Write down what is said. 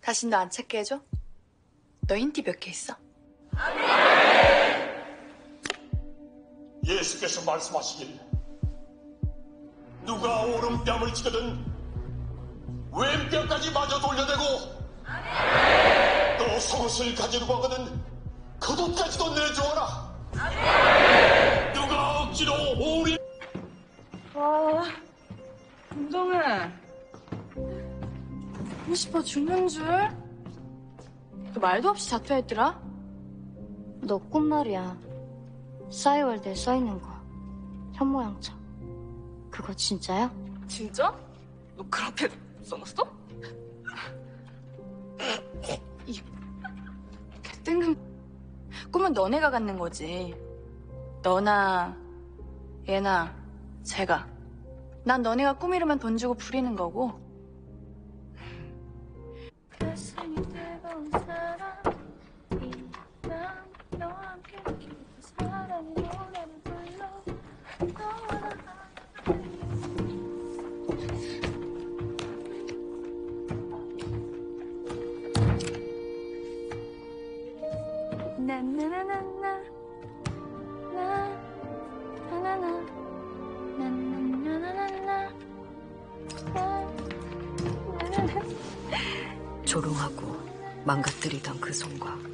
다신 너 안 찾게 해줘? 너 흰티 몇 개 있어? 예수께서 말씀하시길 누가 오른뺨을 치거든 왼뺨까지 마저 돌려대고 또 속옷을 가지려고 하거든 겉옷까지도 내주어라. 누가 억지로 오리 와, 김정혜. 보고 싶어 죽는 줄? 너 말도 없이 자퇴했더라? 너 꽃 말이야. 싸이월드에 써있는 거. 현모양처. 그거 진짜야? 진짜? 너 그렇게 써놨어? 이 개땡금 꿈은 너네가 갖는 거지. 너나 얘나 제가. 난 너네가 꿈이르면 돈 주고 부리는 거고. 가슴이 뜨거운 사람이면 너와 함께 느끼는 사랑의 노래를 불러. 너와 나나나나나 나나나나 나나나나나 조롱하고 망가뜨리던 그 손과